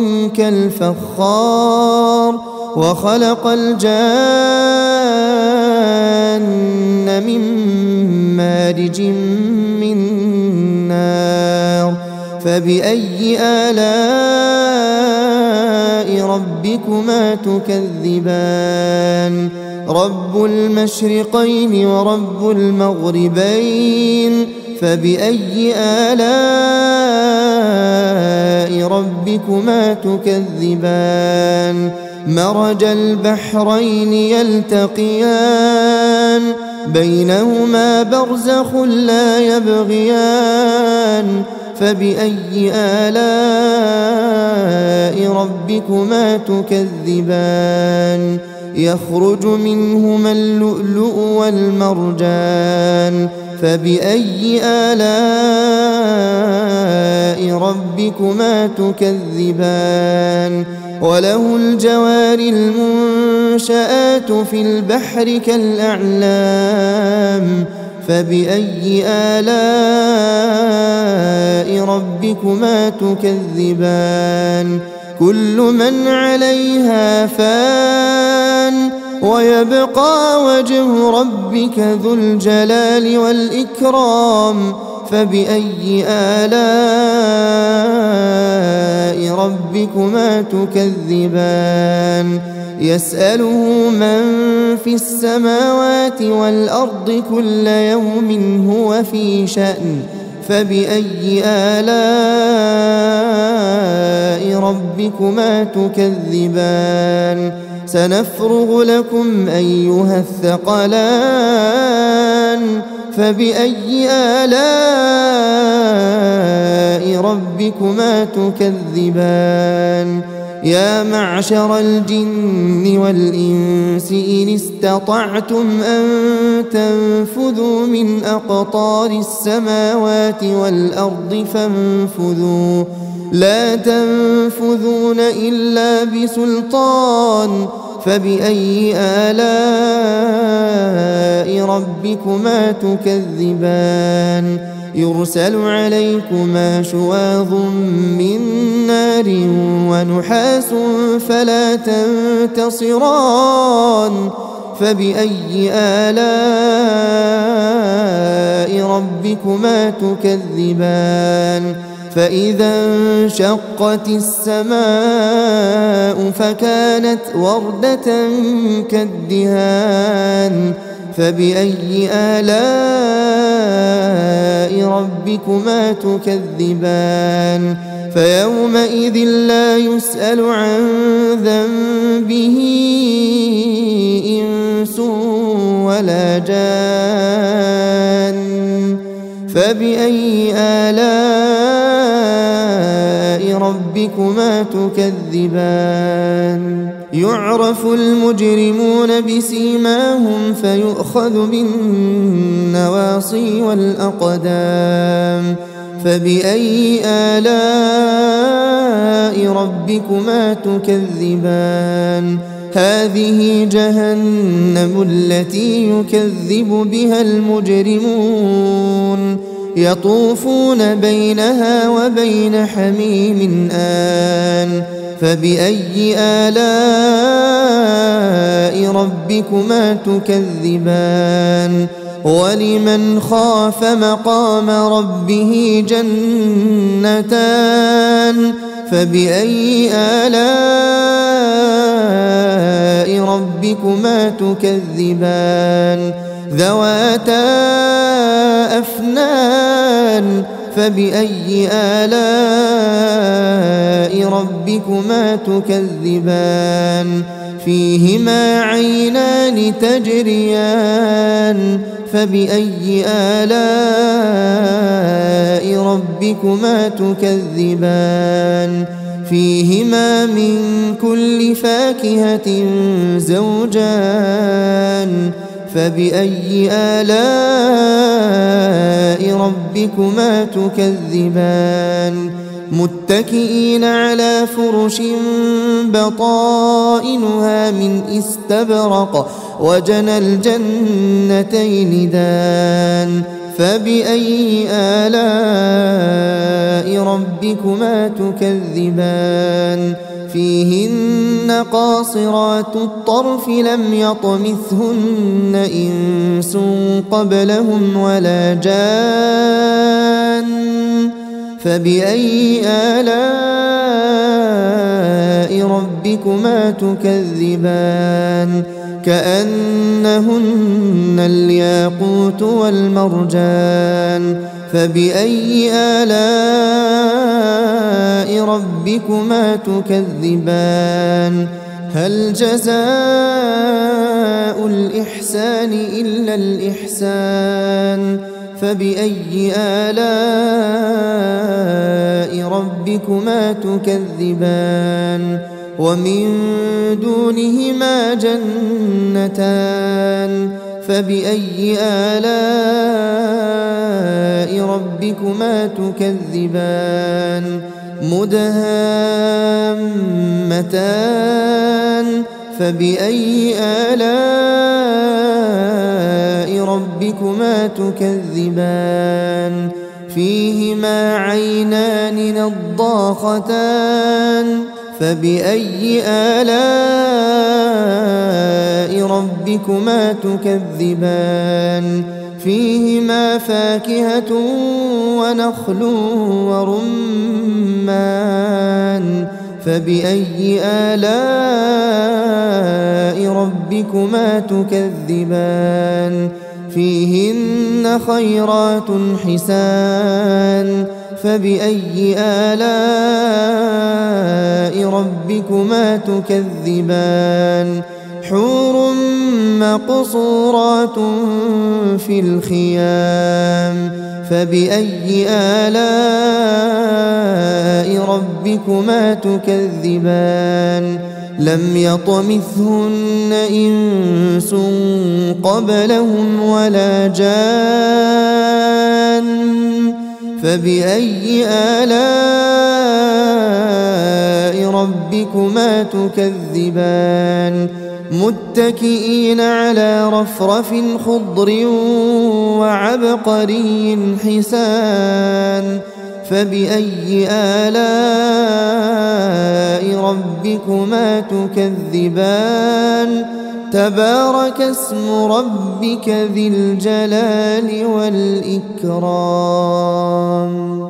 كالفخار وخلق الجان من مارج من نار فبأي آلاء ربكما تكذبان رب المشرقين ورب المغربين فبأي آلاء ربكما تكذبان مرج البحرين يلتقيان بينهما برزخ لا يبغيان فبأي آلاء ربكما تكذبان يخرج منهما اللؤلؤ والمرجان فبأي آلاء ربكما تكذبان وله الجوار المنشآت في البحر كالأعلام فبأي آلاء ربكما تكذبان كل من عليها فان ويبقى وجه ربك ذو الجلال والإكرام فبأي آلاء ربكما تكذبان يسأله من في السماوات والأرض كل يوم هو في شأن فبأي آلاء ربكما تكذبان سنفرغ لكم أيها الثقلان فبأي آلاء ربكما تكذبان يا معشر الجن والإنس إن استطعتم أن تنفذوا من أقطار السماوات والأرض فانفذوا لا تنفذون إلا بسلطان فبأي آلاء ربكما تكذبان يرسل عليكما شواظ من نار ونحاس فلا تنتصران فبأي آلاء ربكما تكذبان فإذا انشقت السماء فكانت وردة كالدهان فبأي آلاء ربكما تكذبان فيومئذ لا يسأل عن ذنبه إنس ولا جان فبأي آلاء ربكما تكذبان يعرف المجرمون بسيماهم فيؤخذ بالنواصي والأقدام فبأي آلاء آلاء ربكما تكذبان هذه جهنم التي يكذب بها المجرمون يطوفون بينها وبين حميم آن فبأي آلاء ربكما تكذبان ولمن خاف مقام ربه جنتان فبأي آلاء ربكما تكذبان ذواتا أفنان فبأي آلاء ربكما تكذبان فيهما عينان تجريان فبأي آلاء ربكما تكذبان فيهما من كل فاكهة زوجان فبأي آلاء ربكما تكذبان متكئين على فرش بطائنها من استبرق وجنى الجنتين دان فبأي آلاء ربكما تكذبان فيهن قاصرات الطرف لم يطمثهن إنس قبلهم ولا جان فبأي آلاء ربكما تكذبان كأنهن الياقوت والمرجان فبأي آلاء ربكما تكذبان هل جزاء الإحسان إلا الإحسان فبأي آلاء ربكما تكذبان ومن دونهما جنتان فبأي آلاء ربكما تكذبان مدهامتان فبأي آلاء ربكما تكذبان فيهما عينان نضاختان فبأي آلاء ربكما تكذبان فيهما فاكهة ونخل ورمان فبأي آلاء ربكما تكذبان فيهن خيرات حسان فبأي آلاء ربكما تكذبان حور مقصورات في الخيام فبأي آلاء ربكما تكذبان لم يطمثهن إنس قبلهم ولا جان فبأي آلاء ربكما تكذبان متكئين على رفرف خضر وعبقري حسان فبأي آلاء ربكما تكذبان تبارك اسم ربك ذي الجلال والإكرام.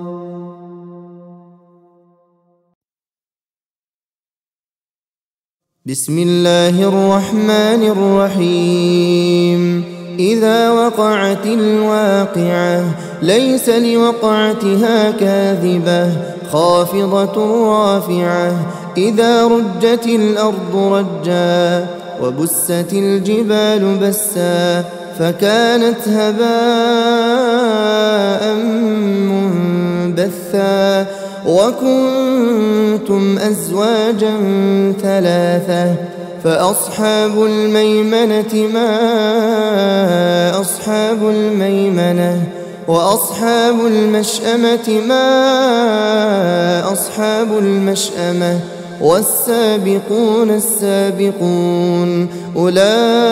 بسم الله الرحمن الرحيم. إذا وقعت الواقعة ليس لوقعتها كاذبة خافضة رافعة إذا رجت الأرض رجا وبست الجبال بسا فكانت هباء منبثا وكنتم أزواجا ثلاثة فأصحاب الميمنة ما أصحاب الميمنة وأصحاب المشأمة ما أصحاب المشأمة والسابقون السابقون أولئك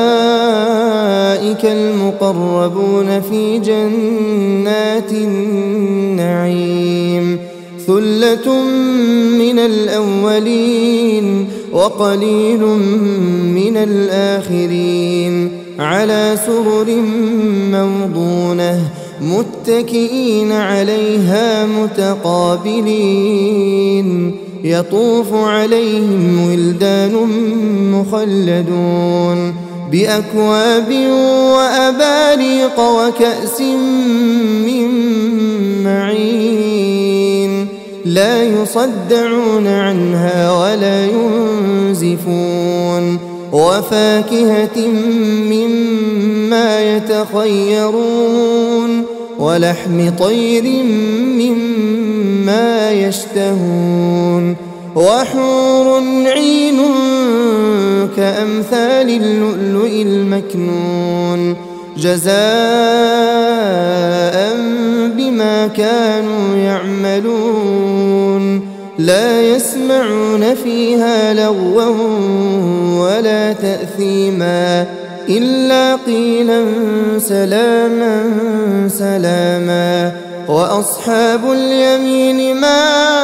المقربون في جنات النعيم ثلة من الأولين وقليل من الآخرين على سرر موضونة متكئين عليها متقابلين يطوف عليهم ولدان مخلدون بأكواب وأباريق وكأس من معين لا يصدعون عنها ولا ينزفون وفاكهة مما يتخيرون ولحم طير مما يشتهون وحور عين كأمثال اللؤلؤ المكنون جزاء بما كانوا يعملون لا يسمعون فيها لغوا ولا تأثيما إلا قيلا سلاما سلاما وأصحاب اليمين ما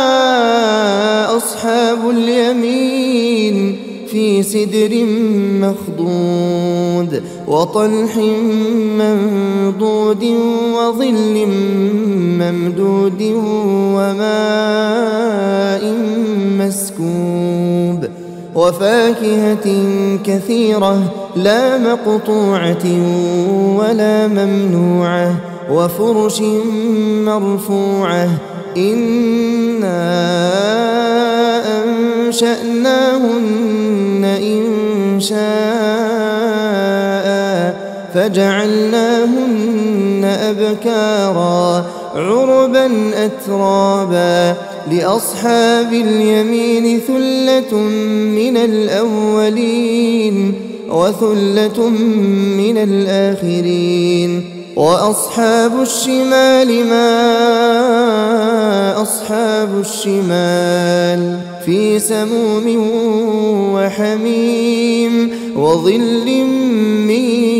أصحاب اليمين في سدر مخضود وطلح منضود وظل ممدود وماء مسكوب وفاكهة كثيرة لا مقطوعة ولا ممنوعة وفرش مرفوعة إنا أنشأناهن إن شاء فجعلناهن أبكارا عربا أترابا لأصحاب اليمين ثلة من الأولين وثلة من الآخرين وأصحاب الشمال ما أصحاب الشمال في سموم وحميم وظل من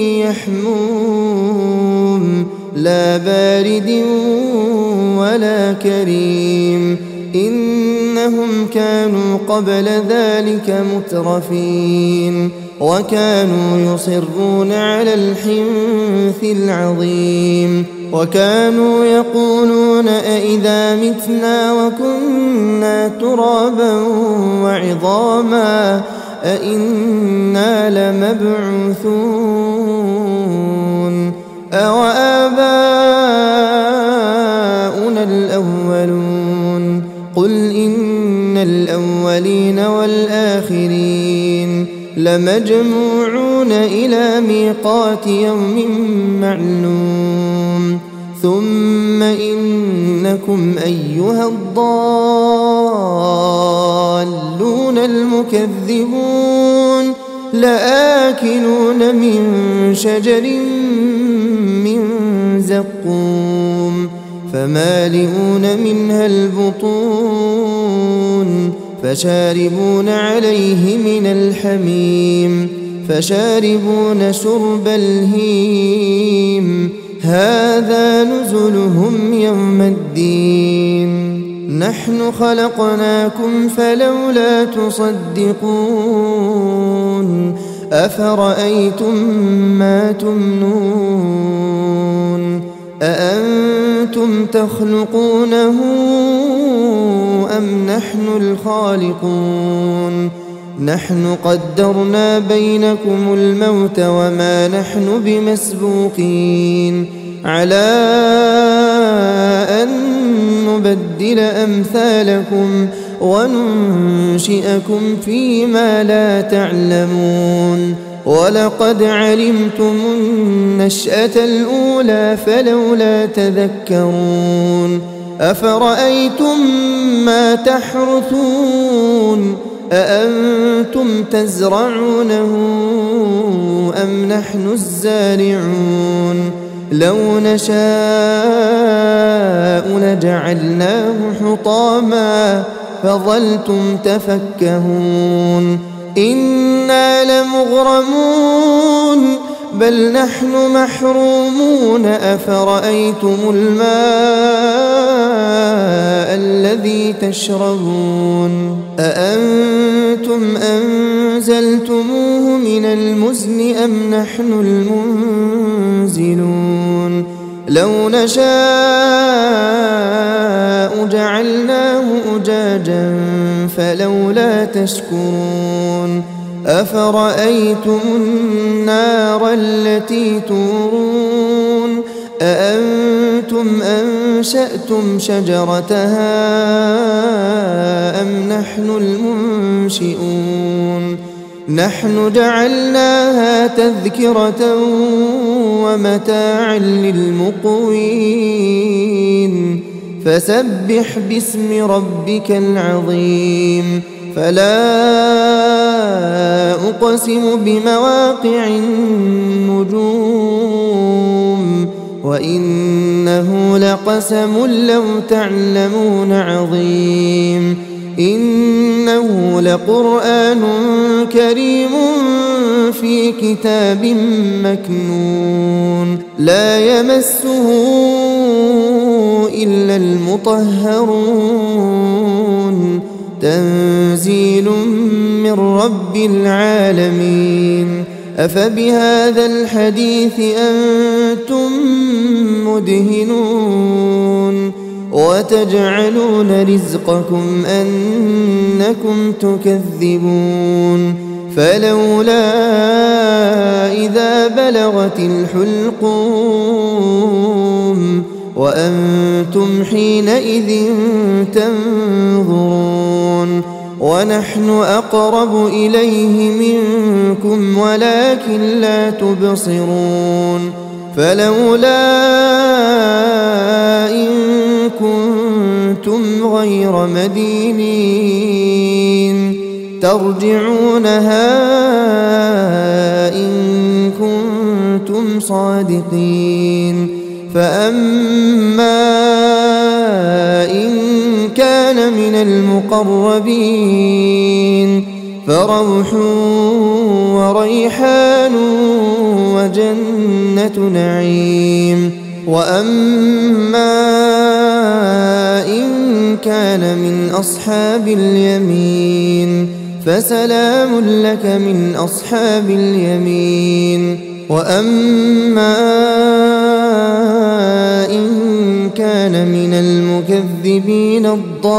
يحموم لا بارد ولا كريم إنهم كانوا قبل ذلك مترفين وكانوا يصرون على الحنث العظيم وكانوا يقولون أئذا متنا وكنا ترابا وعظاما أئنا لمبعوثون أوآباؤنا الأولون قل إن الأولين والآخرين لمجموعون إلى ميقات يوم معلوم ثم إنكم أيها الضالون المكذبون لآكلون من شجر من زقوم فمالئون منها البطون فشاربون عليه من الحميم فشاربون شرب الهيم هذا نزلهم يوم الدين نحن خلقناكم فلولا تصدقون أفرأيتم ما تمنون أأنتم تخلقونه أم نحن الخالقون نحن قدرنا بينكم الموت وما نحن بمسبوقين على أن نبدل أمثالكم وننشئكم فيما لا تعلمون ولقد علمتم النشأة الأولى فلولا تذكرون أفرأيتم ما تحرثون أأنتم تزرعونه أم نحن الزارعون لو نشاء لجعلناه حطاما فظلتم تفكهون إنا لمغرمون بل نحن محرومون أفرأيتم الماء الذي تشربون أأنتم أنزلتموه من المزن أم نحن المنزلون لو نشاء جعلناه أجاجا فلولا تشكرون أفرأيتم النار التي تورون أأنتم أنشأتم شجرتها أم نحن المنشئون نحن جعلناها تذكرة ومتاعا للمقوين فسبح باسم ربك العظيم فلا أقسم بمواقع النجوم وإنه لقسم لو تعلمون عظيم إنه لقرآن كريم في كتاب مكنون لا يمسه إلا المطهرون تنزيل من رب العالمين أفبهذا الحديث أنتم مدهنون وتجعلون رزقكم أنكم تكذبون فلولا إذا بلغت الحلقوم وأنتم حينئذ تنظرون ونحن أقرب إليه منكم ولكن لا تبصرون فلولا إن كنتم غير مدينين ترجعونها إن كنتم صادقين فأما إن كان من المقربين فروح وريحان وجنة نعيم وأما إن كان من أصحاب اليمين فسلام لك من أصحاب اليمين وأما إن كان من المكذبين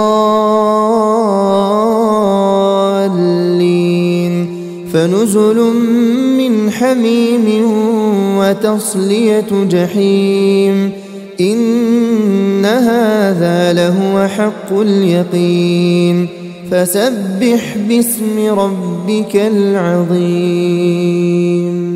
الضالين فنزل من حميم وتصلية جحيم إن هذا لهو حق اليقين فسبح باسم ربك العظيم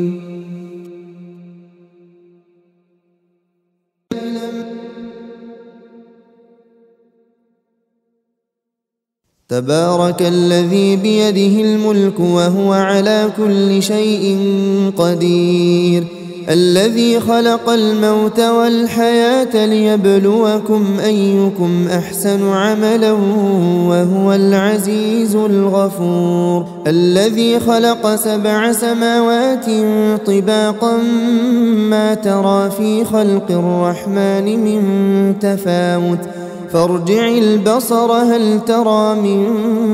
تبارك الذي بيده الملك وهو على كل شيء قدير الذي خلق الموت والحياة ليبلوكم أيكم أحسن عملا وهو العزيز الغفور الذي خلق سبع سماوات طباقا ما ترى في خلق الرحمن من تفاوت فارجع البصر هل ترى من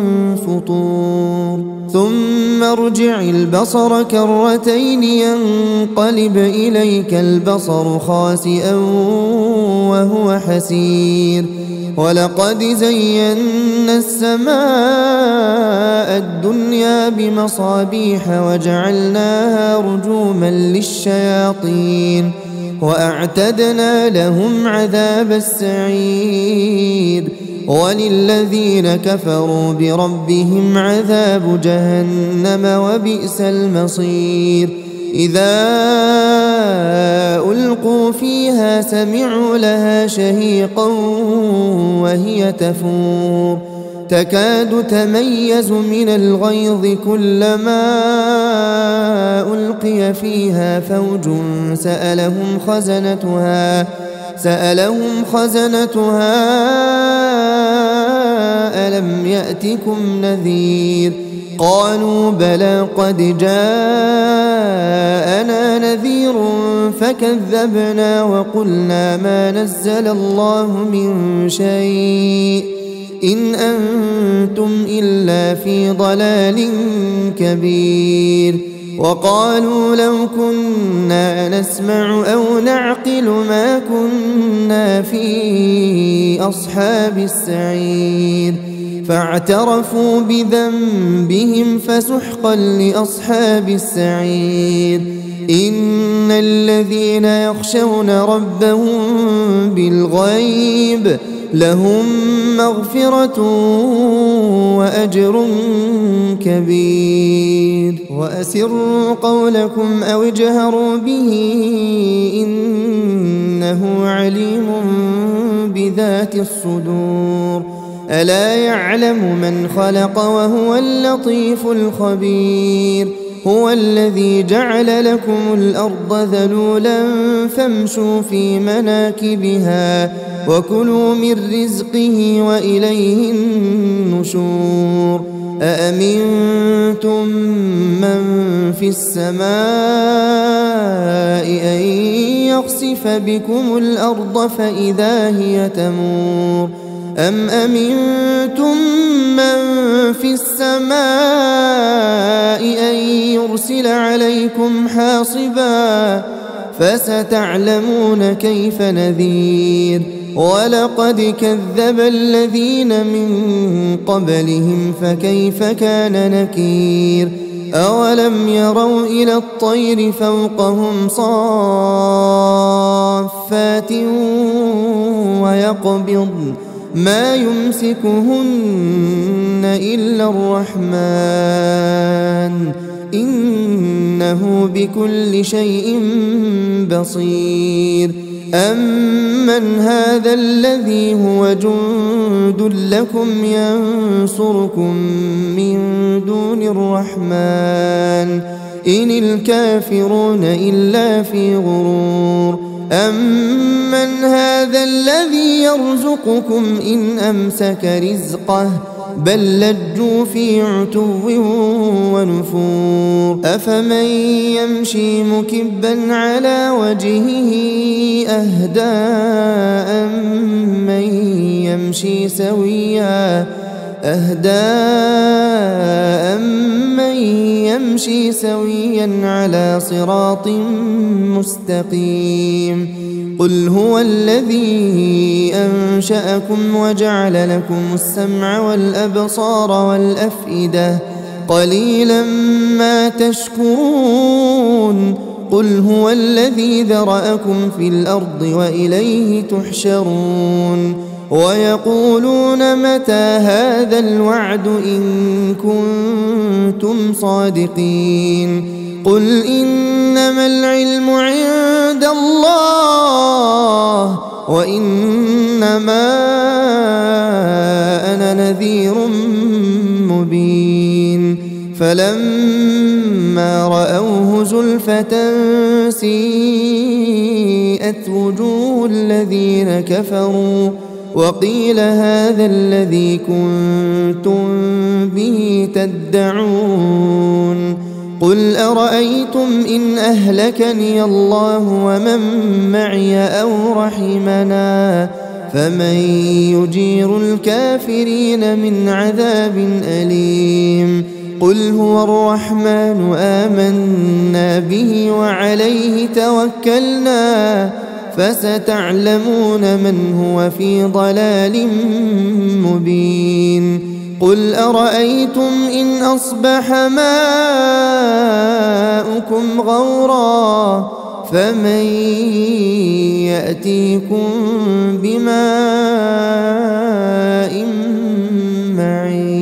فطور ثم ارجع البصر كرتين ينقلب إليك البصر خاسئا وهو حسير ولقد زينا السماء الدنيا بمصابيح وجعلناها رجوما للشياطين وأعتدنا لهم عذاب السعير وللذين كفروا بربهم عذاب جهنم وبئس المصير إذا ألقوا فيها سمعوا لها شهيقا وهي تفور تكاد تميز من الغيظ كلما ألقي فيها فوج سألهم خزنتها سألهم خزنتها ألم يأتكم نذير قالوا بلى قد جاءنا نذير فكذبنا وقلنا ما نزل الله من شيء إن أنتم إلا في ضلال كبير وقالوا لو كنا نسمع أو نعقل ما كنا في أصحاب السعير فاعترفوا بذنبهم فسحقا لأصحاب السعير إن الذين يخشون ربهم بالغيب لهم مغفرة وأجر كبير وأسروا قولكم أو اجهروا به إنه عليم بذات الصدور ألا يعلم من خلق وهو اللطيف الخبير هو الذي جعل لكم الأرض ذلولا فامشوا في مناكبها وكلوا من رزقه وإليه النشور أأمنتم من في السماء أن يخسف بكم الأرض فإذا هي تمور أم أمنتم من في السماء أن يرسل عليكم حاصبا فستعلمون كيف نذير ولقد كذب الذين من قبلهم فكيف كان نكير أولم يروا إلى الطير فوقهم صافات ويقبضن ما يمسكهن إلا الرحمن إنه بكل شيء بصير أمن هذا الذي هو جند لكم ينصركم من دون الرحمن إن الكافرون إلا في غرور أمن هذا الذي يرزقكم إن أمسك رزقه بل لجوا في عتو ونفور أفمن يمشي مكبا على وجهه أهدى أمن يمشي سويا أهدى أمن يمشي سويا على صراط مستقيم قل هو الذي أنشأكم وجعل لكم السمع والأبصار والأفئدة قليلا ما تشكرون قل هو الذي ذرأكم في الأرض وإليه تحشرون ويقولون متى هذا الوعد إن كنتم صادقين قل إنما العلم عند الله وإنما أنا نذير مبين فلما رأوه زلفة سيئت وجوه الذين كفروا وقيل هذا الذي كنتم به تدعون قل أرأيتم إن أهلكني الله ومن معي أو رحمنا فمن يجير الكافرين من عذاب أليم قل هو الرحمن آمنا به وعليه توكلنا فستعلمون من هو في ضلال مبين قل أرأيتم إن أصبح ماؤكم غورا فمن يأتيكم بماء معين